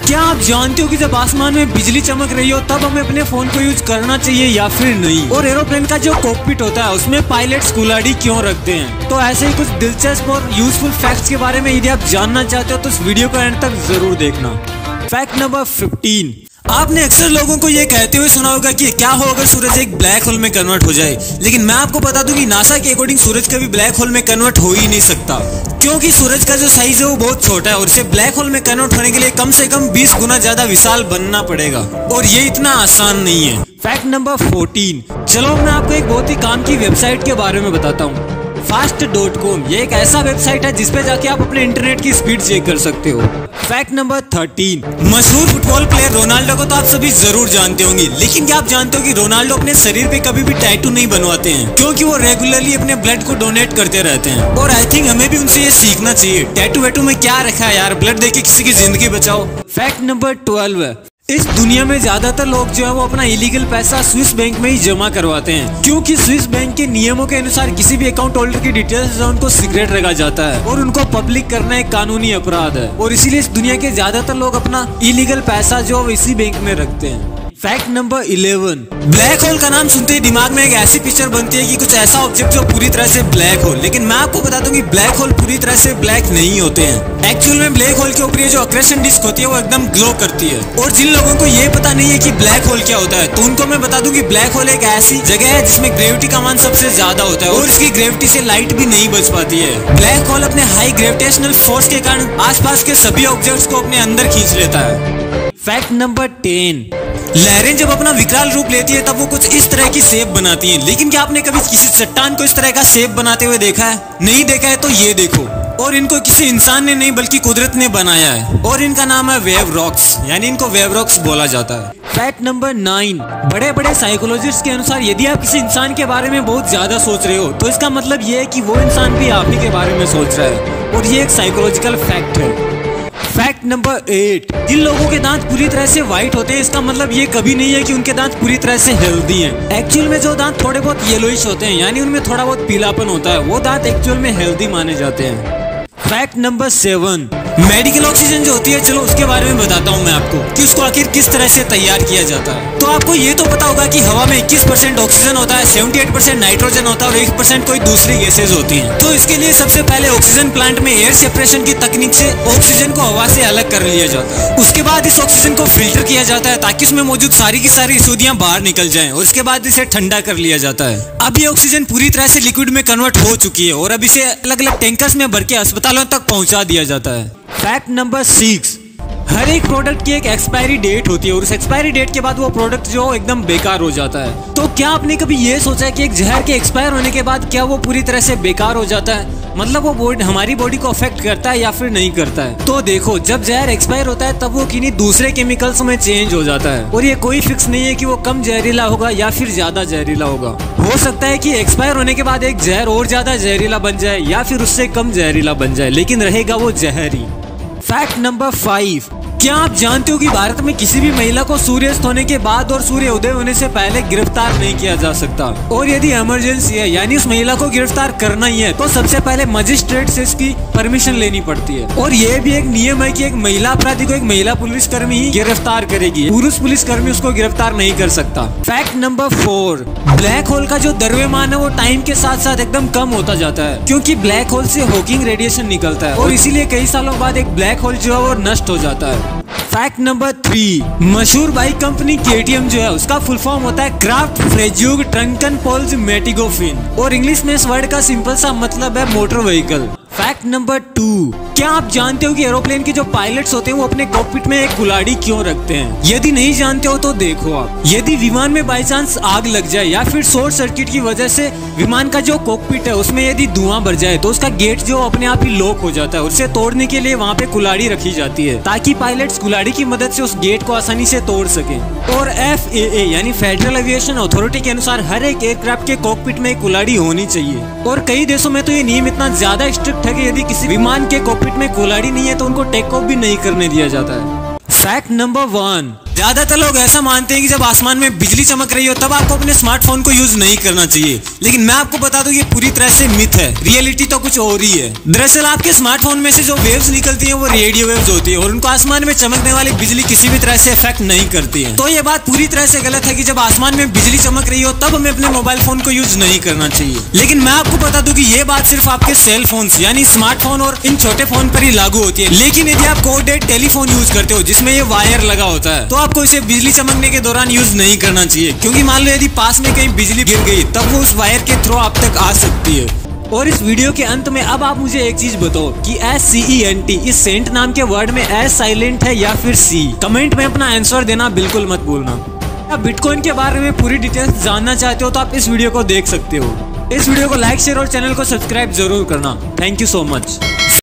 क्या आप जानते हो कि जब आसमान में बिजली चमक रही हो तब हमें अपने फोन को यूज करना चाहिए या फिर नहीं? और एरोप्लेन का जो कॉकपिट होता है उसमें पायलट्स कुल्हाड़ी क्यों रखते हैं? तो ऐसे ही कुछ दिलचस्प और यूजफुल फैक्ट्स के बारे में यदि आप जानना चाहते हो तो इस वीडियो को एंड तक जरूर देखना। फैक्ट नंबर 15, आपने अक्सर लोगों को ये कहते हुए सुना होगा कि क्या हो अगर सूरज एक ब्लैक होल में कन्वर्ट हो जाए, लेकिन मैं आपको बता दूं कि नासा के अकॉर्डिंग सूरज कभी ब्लैक होल में कन्वर्ट हो ही नहीं सकता, क्योंकि सूरज का जो साइज है वो बहुत छोटा है और इसे ब्लैक होल में कन्वर्ट होने के लिए कम से कम 20 गुना ज्यादा विशाल बनना पड़ेगा और ये इतना आसान नहीं है। फैक्ट नंबर 14, चलो मैं आपको एक बहुत ही काम की वेबसाइट के बारे में बताता हूँ। fast.com ये एक ऐसा वेबसाइट है जिसपे जाके आप अपने इंटरनेट की स्पीड चेक कर सकते हो। फैक्ट नंबर 13, मशहूर फुटबॉल प्लेयर रोनाल्डो को तो आप सभी जरूर जानते होंगे, लेकिन क्या आप जानते हो कि रोनाल्डो अपने शरीर पे कभी भी टैटू नहीं बनवाते हैं, क्योंकि वो रेगुलरली अपने ब्लड को डोनेट करते रहते हैं। और आई थिंक हमें भी उनसे ये सीखना चाहिए। टैटू वेटू में क्या रखा है यार, ब्लड देके किसी की जिंदगी बचाओ। फैक्ट नंबर 12, इस दुनिया में ज्यादातर लोग जो है वो अपना इलीगल पैसा स्विस बैंक में ही जमा करवाते हैं, क्योंकि स्विस बैंक के नियमों के अनुसार किसी भी अकाउंट होल्डर की डिटेल्स उनको सीक्रेट रखा जाता है और उनको पब्लिक करना एक कानूनी अपराध है, और इसीलिए इस दुनिया के ज्यादातर लोग अपना इलीगल पैसा जो इसी बैंक में रखते हैं। फैक्ट नंबर 11, ब्लैक होल का नाम सुनते ही दिमाग में एक ऐसी पिक्चर बनती है कि कुछ ऐसा ऑब्जेक्ट जो पूरी तरह से ब्लैक हो, लेकिन मैं आपको बता दूं कि ब्लैक होल पूरी तरह से ब्लैक नहीं होते हैं। एक्चुअल में ब्लैक होल के ऊपर ये जो अक्रेशन डिस्क होती है वो एकदम ग्लो करती है, और जिन लोगों को ये पता नहीं है कि ब्लैक होल क्या होता है तो उनको मैं बता दूं कि ब्लैक होल एक ऐसी जगह है जिसमें ग्रेविटी का मान सबसे ज्यादा होता है और इसकी ग्रेविटी से लाइट भी नहीं बच पाती है। ब्लैक होल अपने हाई ग्रेविटेशनल फोर्स के कारण आसपास के सभी ऑब्जेक्ट्स को अपने अंदर खींच लेता है। फैक्ट नंबर 10, लहरें जब अपना विकराल रूप लेती है तब वो कुछ इस तरह की शेप बनाती हैं, लेकिन क्या आपने कभी किसी चट्टान को इस तरह का शेप बनाते हुए देखा है? नहीं देखा है तो ये देखो। और इनको किसी इंसान ने नहीं बल्कि कुदरत ने बनाया है, और इनका नाम है वेव रॉक्स, यानी इनको वेव रॉक्स बोला जाता है। फैक्ट नंबर 9, बड़े बड़े साइकोलॉजिस्ट के अनुसार यदि आप किसी इंसान के बारे में बहुत ज्यादा सोच रहे हो तो इसका मतलब ये है कि वो इंसान भी आप ही के बारे में सोच रहा है, और ये एक साइकोलॉजिकल फैक्ट है। फैक्ट नंबर 8, जिन लोगों के दांत पूरी तरह से व्हाइट होते हैं इसका मतलब ये कभी नहीं है कि उनके दांत पूरी तरह से हेल्दी हैं। एक्चुअल में जो दांत थोड़े बहुत येलोइश होते हैं, यानी उनमें थोड़ा बहुत पीलापन होता है, वो दांत एक्चुअल में हेल्दी माने जाते हैं। फैक्ट नंबर 7, मेडिकल ऑक्सीजन जो होती है, चलो उसके बारे में बताता हूँ मैं आपको कि उसको आखिर किस तरह से तैयार किया जाता है। तो आपको ये तो पता होगा कि हवा में 21% ऑक्सीजन होता है, 78% नाइट्रोजन होता है और 1% कोई दूसरी गैसेज होती हैं। तो इसके लिए सबसे पहले ऑक्सीजन प्लांट में एयर सेपरेशन की तकनीक से ऑक्सीजन को हवा से अलग कर लिया जाता है। उसके बाद इस ऑक्सीजन को फिल्टर किया जाता है ताकि उसमें मौजूद सारी की सारी अशुद्धियां बाहर निकल जाएं, और उसके बाद इसे ठंडा कर लिया जाता है। अब ये ऑक्सीजन पूरी तरह से लिक्विड में कन्वर्ट हो चुकी है और अब इसे अलग अलग टैंकर्स में भर के अस्पतालों तक पहुंचा दिया जाता है। फैक्ट नंबर 6, हर एक प्रोडक्ट की एक एक्सपायरी डेट होती है और उस एक्सपायरी डेट के बाद वो प्रोडक्ट जो एकदम बेकार हो जाता है। तो क्या आपने कभी ये सोचा है कि एक जहर के एक्सपायर होने के बाद क्या वो पूरी तरह से बेकार हो जाता है, मतलब वो हमारी बॉडी को अफेक्ट करता है या फिर नहीं करता है? तो देखो, जब जहर एक्सपायर होता है तब वो किन्हीं दूसरे केमिकल्स में चेंज हो जाता है, और ये कोई फिक्स नहीं है कि वो कम जहरीला होगा या फिर ज्यादा जहरीला होगा। हो सकता है कि एक्सपायर होने के बाद एक जहर और ज्यादा जहरीला बन जाए या फिर उससे कम जहरीला बन जाए, लेकिन रहेगा वो जहर ही। फैक्ट नंबर 5, क्या आप जानते हो कि भारत में किसी भी महिला को सूर्यास्त होने के बाद और सूर्य उदय होने से पहले गिरफ्तार नहीं किया जा सकता, और यदि इमरजेंसी है यानी उस महिला को गिरफ्तार करना ही है तो सबसे पहले मजिस्ट्रेट से इसकी परमिशन लेनी पड़ती है। और ये भी एक नियम है कि एक महिला अपराधी को एक महिला पुलिसकर्मी ही गिरफ्तार करेगी, पुरुष पुलिसकर्मी उसको गिरफ्तार नहीं कर सकता। फैक्ट नंबर 4, ब्लैक होल का जो द्रव्यमान है वो टाइम के साथ साथ एकदम कम होता जाता है, क्योंकि ब्लैक होल से हॉकिंग रेडिएशन निकलता है और इसीलिए कई सालों बाद एक ब्लैक होल जो है वो नष्ट हो जाता है। फैक्ट नंबर 3, मशहूर बाइक कंपनी KTM जो है उसका फुल फॉर्म होता है क्राफ्ट फ्रेजुग ट्रंकन पोल्स मेटिगोफिन, और इंग्लिश में इस वर्ड का सिंपल सा मतलब है मोटर व्हीकल। फैक्ट नंबर 2, क्या आप जानते हो कि एरोप्लेन के जो पायलट्स होते हैं वो अपने कॉकपिट में एक कुल्हाड़ी क्यों रखते हैं? यदि नहीं जानते हो तो देखो आप, यदि विमान में बाई चांस आग लग जाए या फिर शॉर्ट सर्किट की वजह से विमान का जो कॉकपिट है उसमें यदि धुआं भर जाए तो उसका गेट जो अपने आप ही लॉक हो जाता है, उसे तोड़ने के लिए वहाँ पे कुल्हाड़ी रखी जाती है ताकि पायलट्स कुल्हाड़ी की मदद से उस गेट को आसानी से तोड़ सके। और FAA यानी फेडरल एविएशन अथॉरिटी के अनुसार हर एक एयरक्राफ्ट के कॉकपिट में एक कुल्हाड़ी होनी चाहिए, और कई देशों में तो ये नियम इतना ज्यादा स्ट्रिक्ट है कि यदि किसी विमान के कॉकपिट में कुल्हाड़ी नहीं है तो उनको टेक ऑफ भी नहीं करने दिया जाता है। फैक्ट नंबर 1, ज्यादातर लोग ऐसा मानते हैं कि जब आसमान में बिजली चमक रही हो तब आपको अपने स्मार्टफोन को यूज नहीं करना चाहिए, लेकिन मैं आपको बता दूं ये पूरी तरह से मिथ है। रियलिटी तो कुछ और ही है। दरअसल आपके स्मार्टफोन में से जो वेव्स निकलती हैं वो रेडियो वेव्स होती है और उनको आसमान में चमकने वाली बिजली किसी भी तरह से इफेक्ट नहीं करती है। तो ये बात पूरी तरह से गलत है कि जब आसमान में बिजली चमक रही हो तब हमें अपने मोबाइल फोन को यूज नहीं करना चाहिए। लेकिन मैं आपको बता दूं कि ये बात सिर्फ आपके सेल फोन यानी स्मार्टफोन और इन छोटे फोन पर ही लागू होती है। लेकिन यदि आप कोडेड टेलीफोन यूज करते हो जिसमें ये वायर लगा होता है तो आपको इसे बिजली चमकने के दौरान यूज नहीं करना चाहिए, क्योंकि मान लो यदि पास में कहीं बिजली गिर गई तब वो उस वायर के थ्रू आप तक आ सकती है। और इस वीडियो के अंत में अब आप मुझे एक चीज बताओ कि SCENT इस सेंट नाम के वर्ड में एस साइलेंट है या फिर सी। कमेंट में अपना आंसर देना बिल्कुल मत भूलना। आप बिटकॉइन के बारे में पूरी डिटेल्स जानना चाहते हो तो आप इस वीडियो को देख सकते हो। इस वीडियो को लाइक शेयर और चैनल को सब्सक्राइब जरूर करना। Thank you so much.